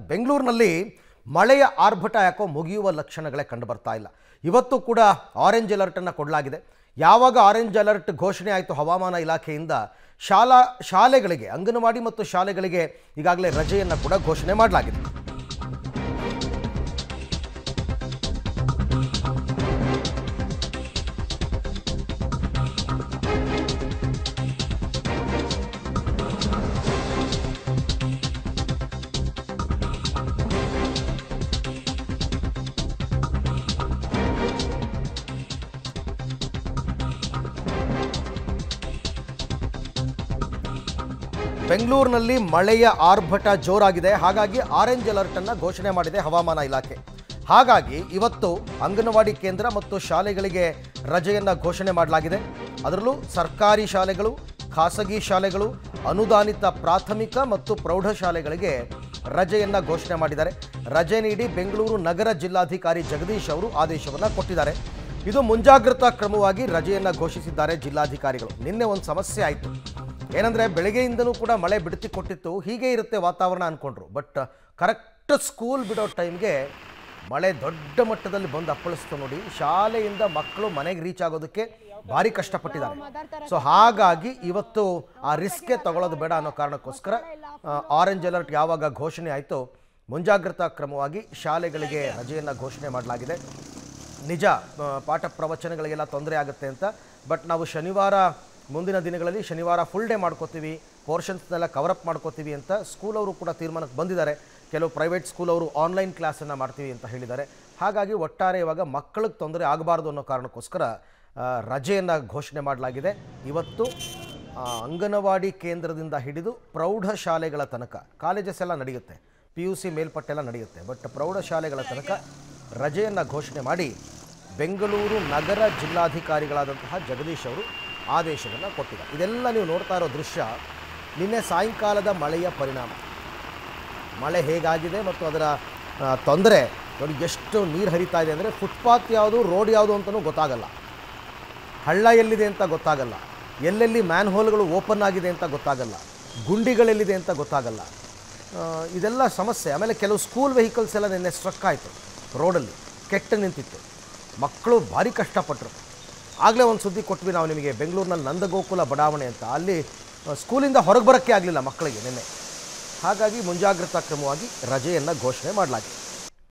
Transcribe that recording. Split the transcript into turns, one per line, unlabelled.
ಬೆಂಗಳೂರಿನಲ್ಲಿ ಮಳೆಯ ಆರ್ಭಟ ಯಾಕೋ ಮುಗಿಯುವ ಲಕ್ಷಣಗಳೇ ಕಂಡು ಬರ್ತಾ ಇಲ್ಲ. ಇವತ್ತು ಕೂಡ ಆರೆಂಜ್ ಅಲರ್ಟ್ ಅನ್ನು ಕೊಡಲಾಗಿದೆ. ಯಾವಾಗ ಆರೆಂಜ್ ಅಲರ್ಟ್ ಘೋಷಣೆ ಆಯಿತು ಹವಾಮಾನ ಇಲಾಖೆಯಿಂದ, ಶಾಲೆಗಳಿಗೆ ಅಂಗನವಾಡಿ ಮತ್ತು ಶಾಲೆಗಳಿಗೆ ಈಗಾಗಲೇ ರಜೆಯನ್ನು ಕೂಡ ಘೋಷಣೆ ಮಾಡಲಾಗಿದೆ. ಬೆಂಗಳೂರಿನಲ್ಲಿ ಮಳೆಯ ಆರ್ಭಟ ಜೋರಾಗಿದೆ. ಹಾಗಾಗಿ ಆರೆಂಜ್ ಅಲರ್ಟ್ ಅನ್ನು ಘೋಷಣೆ ಮಾಡಿದೆ ಹವಾಮಾನ ಇಲಾಖೆ. ಹಾಗಾಗಿ ಇವತ್ತು ಅಂಗನವಾಡಿ ಕೇಂದ್ರ ಮತ್ತು ಶಾಲೆಗಳಿಗೆ ರಜೆಯನ್ನು ಘೋಷಣೆ ಮಾಡಲಾಗಿದೆ. ಅದರಲ್ಲೂ ಸರ್ಕಾರಿ ಶಾಲೆಗಳು, ಖಾಸಗಿ ಶಾಲೆಗಳು, ಅನುದಾನಿತ ಪ್ರಾಥಮಿಕ ಮತ್ತು ಪ್ರೌಢಶಾಲೆಗಳಿಗೆ ರಜೆಯನ್ನು ಘೋಷಣೆ ಮಾಡಿದ್ದಾರೆ. ರಜೆ ನೀಡಿ ಬೆಂಗಳೂರು ನಗರ ಜಿಲ್ಲಾಧಿಕಾರಿ ಜಗದೀಶ್ ಅವರು ಆದೇಶವನ್ನು ಕೊಟ್ಟಿದ್ದಾರೆ. ಇದು ಮುಂಜಾಗ್ರತಾ ಕ್ರಮವಾಗಿ ರಜೆಯನ್ನು ಘೋಷಿಸಿದ್ದಾರೆ ಜಿಲ್ಲಾಧಿಕಾರಿಗಳು. ನಿನ್ನೆ ಒಂದು ಸಮಸ್ಯೆ ಆಯಿತು. ಏನಂದರೆ ಬೆಳಗ್ಗೆಯಿಂದಲೂ ಕೂಡ ಮಳೆ ಬಿಡುತ್ತಿ ಕೊಟ್ಟಿತ್ತು, ಹೀಗೆ ಇರುತ್ತೆ ವಾತಾವರಣ ಅಂದ್ಕೊಂಡ್ರು. ಬಟ್ ಕರೆಕ್ಟ್ ಸ್ಕೂಲ್ ಬಿಡೋ ಟೈಮ್ಗೆ ಮಳೆ ದೊಡ್ಡ ಮಟ್ಟದಲ್ಲಿ ಬಂದು ಅಪ್ಪಳಿಸ್ತು ನೋಡಿ. ಶಾಲೆಯಿಂದ ಮಕ್ಕಳು ಮನೆಗೆ ರೀಚ್ ಆಗೋದಕ್ಕೆ ಭಾರಿ ಕಷ್ಟಪಟ್ಟಿದ್ದಾರೆ. ಸೊ ಹಾಗಾಗಿ ಇವತ್ತು ಆ ರಿಸ್ಕೆ ತಗೊಳ್ಳೋದು ಬೇಡ ಅನ್ನೋ ಕಾರಣಕ್ಕೋಸ್ಕರ ಆರೆಂಜ್ ಅಲರ್ಟ್ ಯಾವಾಗ ಘೋಷಣೆ ಆಯಿತು ಮುಂಜಾಗ್ರತಾ ಕ್ರಮವಾಗಿ ಶಾಲೆಗಳಿಗೆ ರಜೆಯನ್ನು ಘೋಷಣೆ ಮಾಡಲಾಗಿದೆ. ನಿಜ ಪಾಠ ಪ್ರವಚನಗಳಿಗೆಲ್ಲ ತೊಂದರೆ ಆಗುತ್ತೆ ಅಂತ, ಬಟ್ ನಾವು ಮುಂದಿನ ದಿನಗಳಲ್ಲಿ ಶನಿವಾರ ಫುಲ್ ಡೇ ಮಾಡ್ಕೋತೀವಿ, ಪೋರ್ಷನ್ಸ್ನೆಲ್ಲ ಕವರಪ್ ಮಾಡ್ಕೋತೀವಿ ಅಂತ ಸ್ಕೂಲವರು ಕೂಡ ತೀರ್ಮಾನಕ್ಕೆ ಬಂದಿದ್ದಾರೆ. ಕೆಲವು ಪ್ರೈವೇಟ್ ಸ್ಕೂಲವರು ಆನ್ಲೈನ್ ಕ್ಲಾಸನ್ನು ಮಾಡ್ತೀವಿ ಅಂತ ಹೇಳಿದ್ದಾರೆ. ಹಾಗಾಗಿ ಒಟ್ಟಾರೆ ಇವಾಗ ಮಕ್ಕಳಿಗೆ ತೊಂದರೆ ಆಗಬಾರ್ದು ಅನ್ನೋ ಕಾರಣಕ್ಕೋಸ್ಕರ ರಜೆಯನ್ನು ಘೋಷಣೆ ಮಾಡಲಾಗಿದೆ. ಇವತ್ತು ಅಂಗನವಾಡಿ ಕೇಂದ್ರದಿಂದ ಹಿಡಿದು ಪ್ರೌಢಶಾಲೆಗಳ ತನಕ, ಕಾಲೇಜಸ್ ಎಲ್ಲ ನಡೆಯುತ್ತೆ, PUC ಮೇಲ್ಪಟ್ಟೆಲ್ಲ ನಡೆಯುತ್ತೆ, ಬಟ್ ಪ್ರೌಢಶಾಲೆಗಳ ತನಕ ರಜೆಯನ್ನು ಘೋಷಣೆ ಮಾಡಿ ಬೆಂಗಳೂರು ನಗರ ಜಿಲ್ಲಾಧಿಕಾರಿಗಳಾದಂತಹ ಜಗದೀಶ್ ಅವರು ಆದೇಶವನ್ನು ಕೊಟ್ಟಿದ್ದಾರೆ. ಇದೆಲ್ಲ ನೀವು ನೋಡ್ತಾ ಇರೋ ದೃಶ್ಯ ನಿನ್ನೆ ಸಾಯಂಕಾಲದ ಮಳೆಯ ಪರಿಣಾಮ. ಮಳೆ ಹೇಗಾಗಿದೆ ಮತ್ತು ಅದರ ತೊಂದರೆ ನೋಡಿ. ಎಷ್ಟು ನೀರು ಹರಿತಾ ಇದೆ ಅಂದರೆ ಫುಟ್ಪಾತ್ ಯಾವುದು, ರೋಡ್ ಯಾವುದು ಅಂತಲೂ ಗೊತ್ತಾಗಲ್ಲ, ಹಳ್ಳ ಎಲ್ಲಿದೆ ಅಂತ ಗೊತ್ತಾಗಲ್ಲ, ಎಲ್ಲೆಲ್ಲಿ ಮ್ಯಾನ್ ಹೋಲ್ಗಳು ಓಪನ್ ಆಗಿದೆ ಅಂತ ಗೊತ್ತಾಗಲ್ಲ, ಗುಂಡಿಗಳೆಲ್ಲಿದೆ ಅಂತ ಗೊತ್ತಾಗಲ್ಲ. ಇದೆಲ್ಲ ಸಮಸ್ಯೆ. ಆಮೇಲೆ ಕೆಲವು ಸ್ಕೂಲ್ ವೆಹಿಕಲ್ಸ್ ಎಲ್ಲ ನಿನ್ನೆ ಸ್ಟ್ರಕ್ ಆಯಿತು, ರೋಡಲ್ಲಿ ಕೆಟ್ಟು ನಿಂತಿತ್ತು, ಮಕ್ಕಳು ಭಾರಿ ಕಷ್ಟಪಟ್ಟರು. ಆಗಲೇ ಒಂದು ಸುದ್ದಿ ಕೊಟ್ವಿ ನಾವು ನಿಮಗೆ, ಬೆಂಗಳೂರಿನಲ್ಲಿ ನಂದಗೋಕುಲ ಬಡಾವಣೆ ಅಂತ, ಅಲ್ಲಿ ಸ್ಕೂಲಿಂದ ಹೊರಗೆ ಬರೋಕ್ಕೆ ಆಗಲಿಲ್ಲ ಮಕ್ಕಳಿಗೆ ನಿನ್ನೆ. ಹಾಗಾಗಿ ಮುಂಜಾಗ್ರತಾ ಕ್ರಮವಾಗಿ ರಜೆಯನ್ನು ಘೋಷಣೆ ಮಾಡಲಾಗಿದೆ.